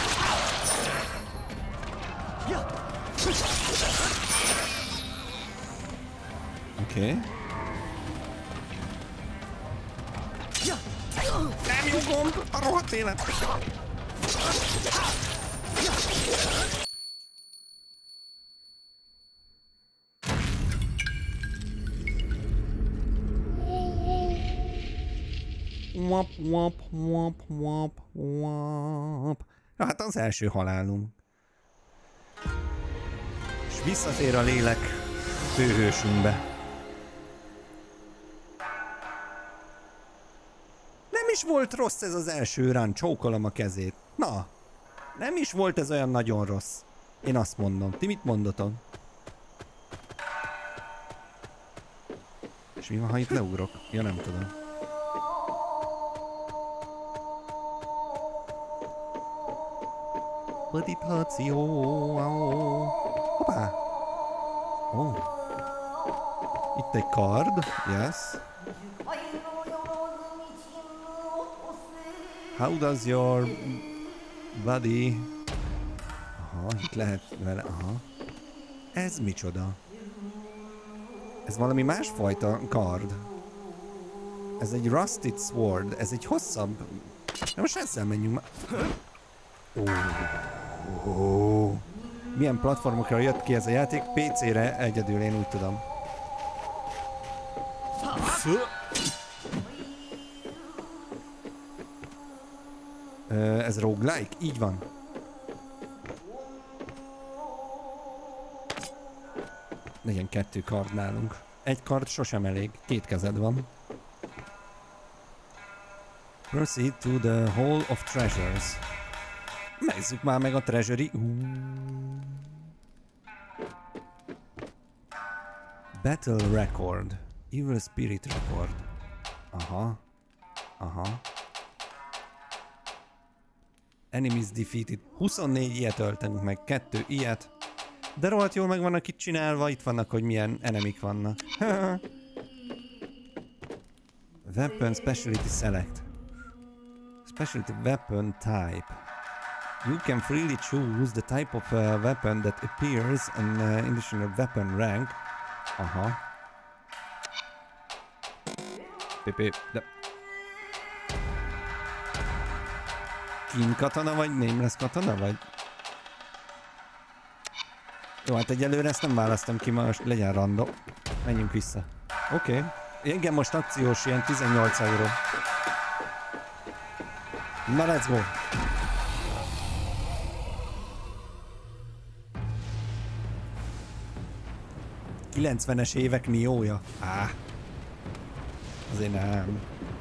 A: Oké. Okay. Nem jó gomb! A rohadt élet! Wap, wap, wap, wap, wap. Na hát az első halálunk. És visszatér a lélek főhősünkbe. Nem is volt rossz ez az első run, csókolom a kezét. Na, nem is volt ez olyan nagyon rossz. Én azt mondom. Ti mit mondotok? És mi van, ha itt leugrok? Ja, nem tudom. Meditáció. Hoppá. Oh. Itt egy kard. Yes. How does your body... Aha, itt lehet vele... Aha. Ez micsoda? Ez valami másfajta kard. Ez egy rusted sword. Ez egy hosszabb... Na most ezzel menjünk már... Oh. Oh. Milyen platformokra jött ki ez a játék? pé cére egyedül, én úgy tudom. Ez roguelike? Így van. Legyen kettő kard nálunk. Egy kard sosem elég, két kezed van. Proceed to the Hall of Treasures. Nézzük már meg a treasury. Uh. Battle Record. Evil Spirit Record. Aha. Aha. Enemies defeated. huszonnégy ilyet öltünk meg, kettő ilyet. De rohadt jól meg vannak itt csinálva, itt vannak, hogy milyen enemik vannak. Weapon Specialty Select. Specialty Weapon Type. You can freely choose the type of uh, weapon that appears in uh, additional weapon rank. Aha. Pipi, de... Kim katona vagy nameless katona vagy? Jó, hát egyelőre ezt nem választom ki, most legyen random. Menjünk vissza. Oké. Okay. Igen, most akciós ilyen tizennyolc euró. Na, let's go! kilencvenes évek Nioja. Á. Azért nem.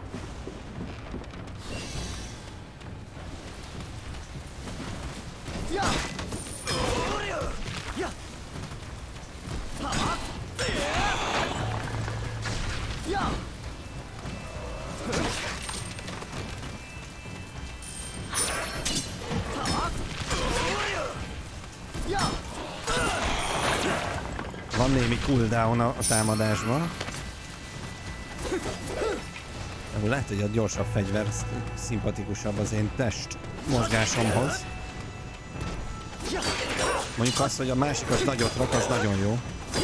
A: Van némi cooldown a, a támadásban. Lehet, hogy a gyorsabb fegyver szimpatikusabb az én test mozgásomhoz. Mondjuk azt, hogy a másikat nagyot rak, az nagyon jó.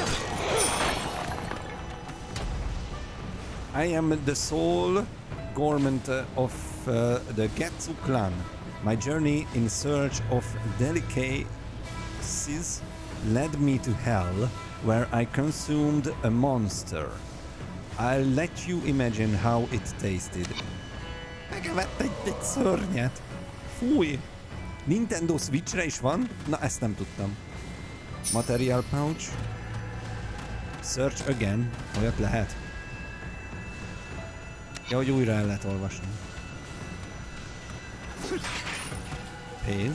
A: I am the sole government of uh, the Getsu clan. My journey in search of delicacies led me to hell, where I consumed a monster. I'll let you imagine how it tasted. Megevett egy, egy szörnyet. Fúj! Nintendo Switchre is van? Na, ezt nem tudtam. Material pouch. Search again. Olyat lehet. Ja, hogy újra el lehet olvasni. Pénz.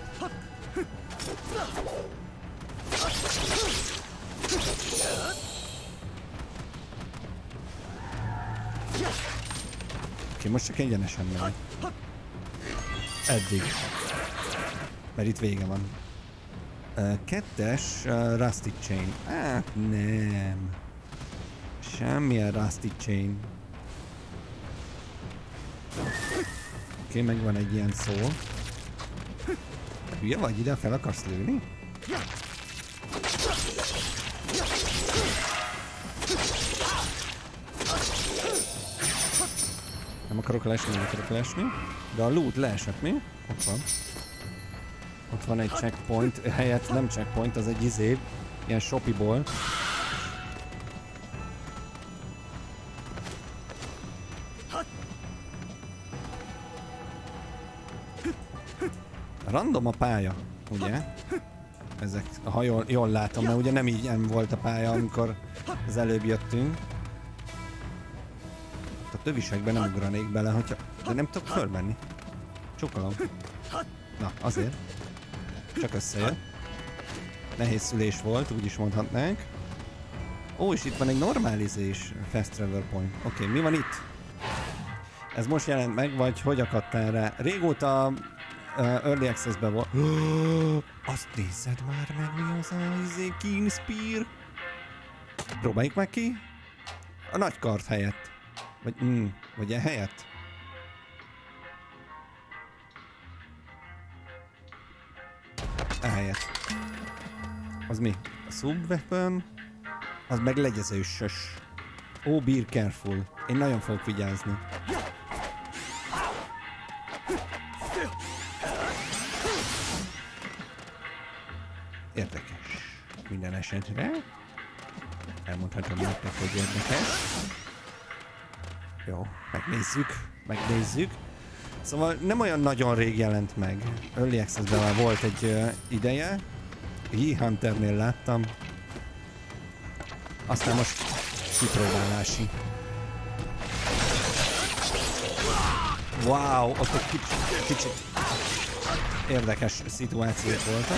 A: Oké, most csak egyenesen megy. Eddig. Mert itt vége van. Uh, kettes uh, Rustic Chain. Hát nem. Semmilyen Rustic Chain. Oké, megvan egy ilyen szó. Hülye vagy, ide fel akarsz lőni? Nem akarok leesni, nem akarok leesni. De a loot leesett, mi? Ott van. Ott van egy checkpoint, helyett nem checkpoint, az egy izé, ilyen shopiból. Random a pálya, ugye? Ezek, ha jól, jól látom, mert ugye nem így nem volt a pálya, amikor az előbb jöttünk. A tövisekben nem ugranék bele, hogyha... De nem tudok fölmenni. Csukolom. Na, azért. Csak összejött. Nehéz szülés volt, úgy is mondhatnánk. Ó, és itt van egy normalizés Fast Travel Point. Oké, okay, mi van itt? Ez most jelent meg, vagy hogy akadtál rá? Régóta uh, Early Access-ben volt. Azt nézed már meg, mi az a izé, Keen Spear? Próbáljuk meg ki. A nagy kard helyett. Vagy, mm, vagy e helyett. Ehelyett. Az mi? A subweapon? Az meg legyezősös. Oh, be careful. Én nagyon fogok vigyázni. Érdekes. Minden esetre. Elmondhatom nektek, hogy érdekes. Jó, megnézzük. Megnézzük. Szóval nem olyan nagyon rég jelent meg. Early Access-ben már volt egy uh, ideje. Hunternél láttam. Aztán most kipróbálási. Wow, ott egy kicsit, kicsit érdekes szituációk voltak.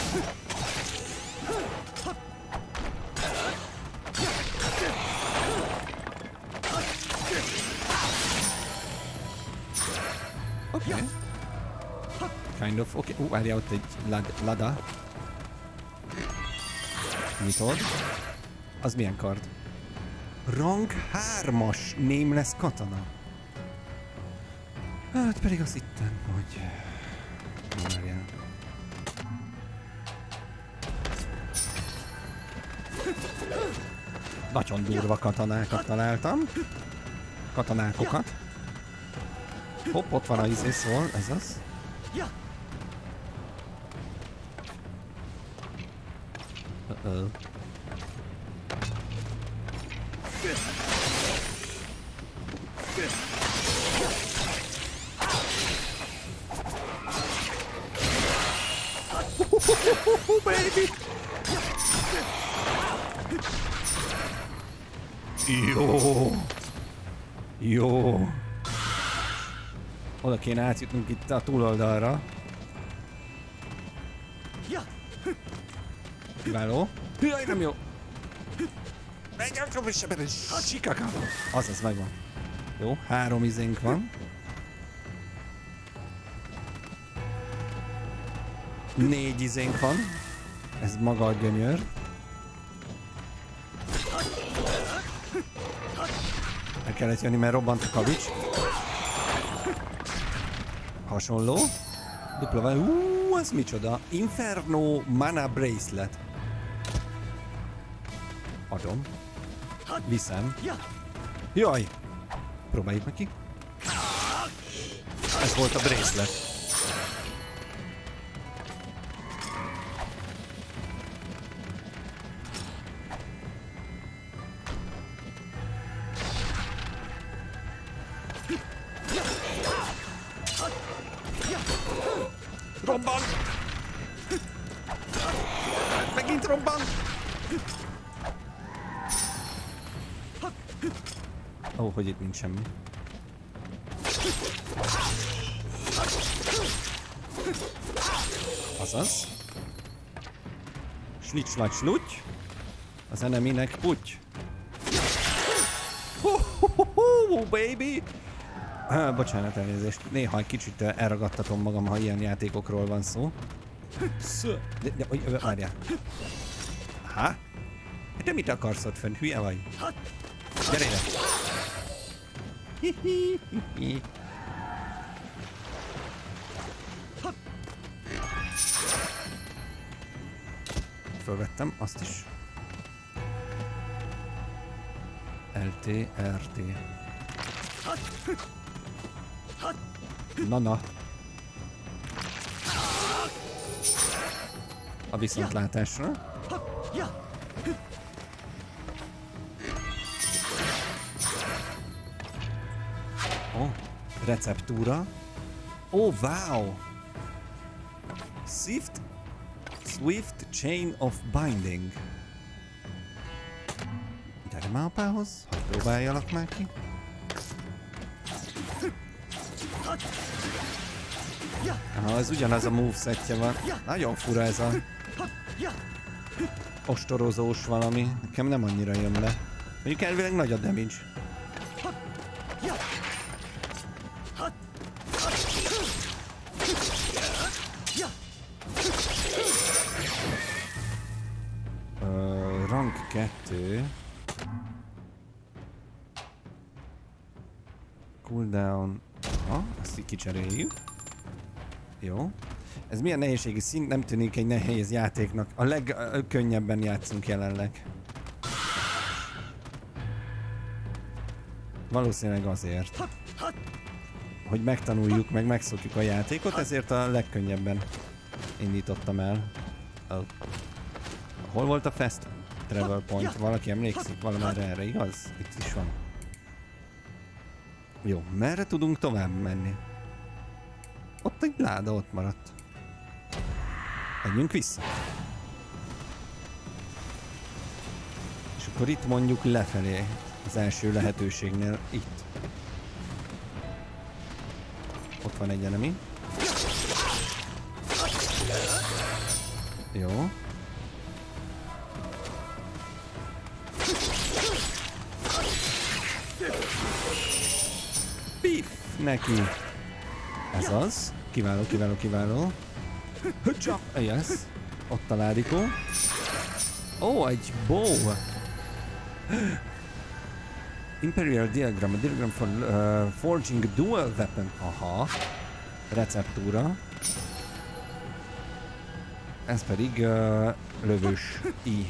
A: Oké. Okay. Kind of, oké. Okay. Ú, uh, várjál, ott egy lad, lada. Nyitod. Az milyen kard? Rang hármas nameless katana. Hát pedig azt hittem, hogy... Várjál. Nagyon durva katanákat találtam. Katanákokat. Hopp, ott van a izé szól, ez az. Uh-oh. Baby! Jó! Jó! Oda kéne átjutnunk itt a túloldalra. Kiváló. Jaj, nem jó! Sikaka! Azaz, megvan. Jó, három izénk van. Négy izénk van. Ez maga a gyönyör. El kellett jönni, mert robbant a kavics. Hasonló. Dupla van. Úúúú, ez micsoda? Inferno Mana Bracelet. Adom. Viszem. Jaj! Próbáljuk meg ki. Ez volt a bracelet. Robban! Megint robban! Ó, oh, hogy itt nincs semmi. Azaz. Slics, slacs, sluty. Az eneminek puty. Ho, ho, ho, ho, baby! Ah, bocsánat, elnézést. Néha egy kicsit elragadtatom magam, ha ilyen játékokról van szó. De, de, de, várjál. Há? De mit akarsz ott fönn? Hülye vagy? Gyere ide! Fölvettem azt is. el té er té. Na na. A viszontlátásra. Oh, receptúra. Oh, wow! Swift, Swift Chain of Binding. Gyere már apához, hogy próbáljalak már ki. Aha, ez ugyanaz a movesetje van. Nagyon fura ez a ostorozós valami. Nekem nem annyira jön le. Mondjuk elvileg nagy a damage. Uh, rank kettő. Cooldown. Aha, azt így kicseréljük. Jó. Ez milyen nehézségi szint? Nem tűnik egy nehéz játéknak. A legkönnyebben játszunk jelenleg. Valószínűleg azért, hogy megtanuljuk, meg megszokjuk a játékot, ezért a legkönnyebben indítottam el. Oh. Hol volt a Fast Travel Point? Valaki emlékszik valamerre erre, igaz? Itt is van. Jó, merre tudunk tovább menni? ott egy láda ott maradt. Menjünk vissza. És akkor itt mondjuk lefelé. Az első lehetőségnél itt. Ott van egy enemy. Jó. Pif! Neki. Ez az. Kiváló, kiváló, kiváló. Csak. Yes. Ott a ládikó. Ó, oh, egy bow. Imperial diagram, a diagram for uh, forging a dual weapon. Aha. Receptúra. Ez pedig uh, lövős I.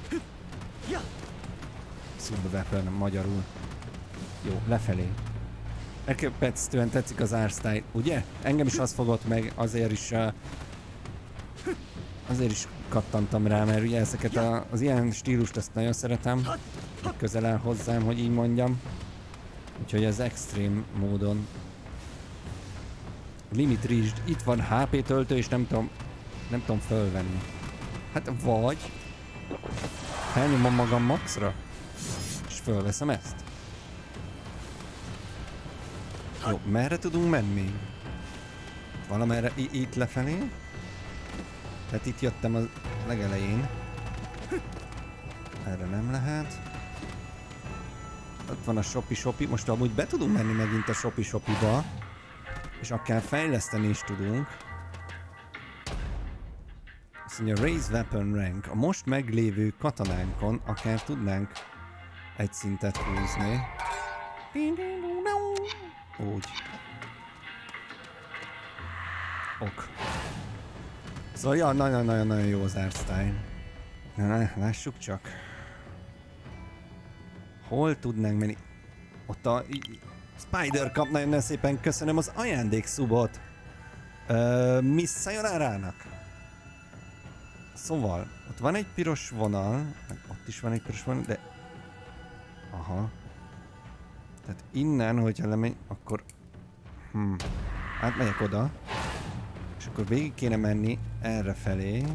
A: Sub weapon magyarul. Jó, lefelé. Elképesztően tetszik az artstyle, ugye? Engem is az fogott meg, azért is uh, azért is kattantam rá, mert ugye ezeket a, az ilyen stílust ezt nagyon szeretem. Közel áll hozzám, hogy így mondjam. Úgyhogy ez extrém módon. Limit reached. Itt van há pé töltő, és nem tudom, nem tudom fölvenni. Hát vagy felnyomom magam maxra, és fölveszem ezt. Jó, merre tudunk menni? Valamerre itt lefelé? Tehát itt jöttem a legelején. Erre nem lehet. Ott van a shopi-shopi. Most amúgy be tudunk menni megint a shopi-shopiba. És akár fejleszteni is tudunk. Azt mondja, raise weapon rank. A most meglévő katonánkon akár tudnánk egy szintet húzni. Úgy. Ok. Szóval ja, nagyon-nagyon-nagyon jó az artstyle. Na, lássuk csak. Hol tudnánk menni? Ott a Spider Cup, nagyon szépen köszönöm az ajándékszubot. Uh, Miss Sayonara-nak. Szóval, ott van egy piros vonal, ott is van egy piros vonal, de... Aha. Tehát innen, hogyha lemegy, akkor... Hm. Átmegyek oda. És akkor végig kéne menni erre felé.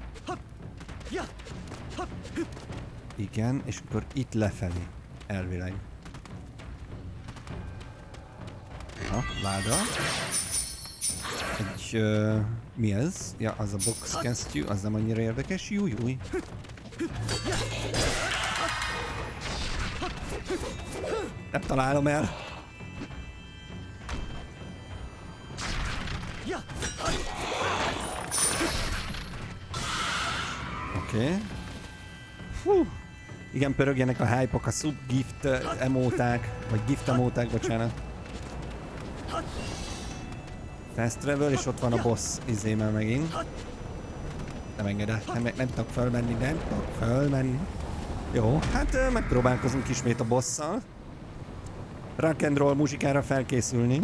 A: Igen, és akkor itt lefelé. Elvileg. Ha, láda. Egy... Uh, mi ez? Ja, az a box kesztyű, az nem annyira érdekes. Júj, júj. Nem találom el. Oké. Okay. Hú. Igen, pörögjenek a hype-ok, a sub-gift emóták, vagy gift emóták, bocsánat. Fast travel, és ott van a boss izémmel megint. Nem engedett, nem, nem tudok fölmenni, nem tudok fölmenni. Jó, hát megpróbálkozunk ismét a bosszal. Rock and roll muzsikára felkészülni.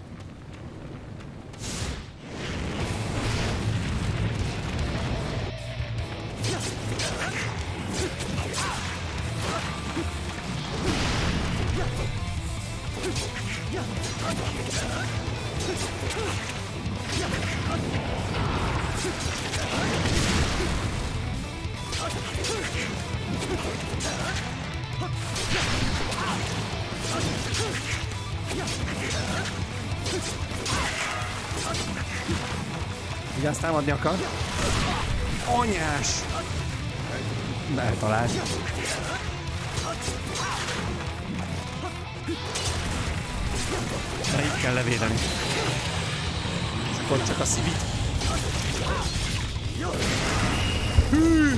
A: Igaz, támadni akar. Anyás! Eltalált. De itt kell levédeni. És akkor csak a szivit. Hű!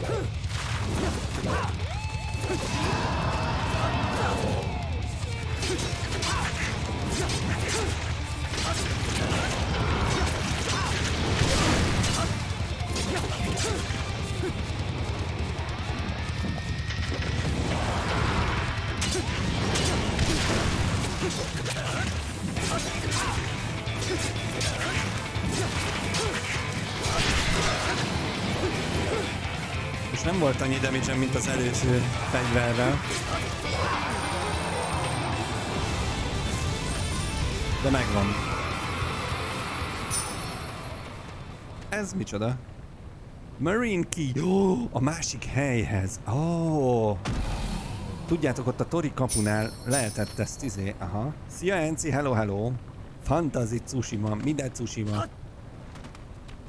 A: És nem volt annyi damage, mint az előző fegyverrel. De megvan. Ez micsoda? Marine Key. Oh, a másik helyhez. Ó. Oh. Tudjátok, ott a Tori kapunál lehetett ezt izé. Aha. Szia Enci, hello, hello. Fantasy Tsushima, minden Tsushima.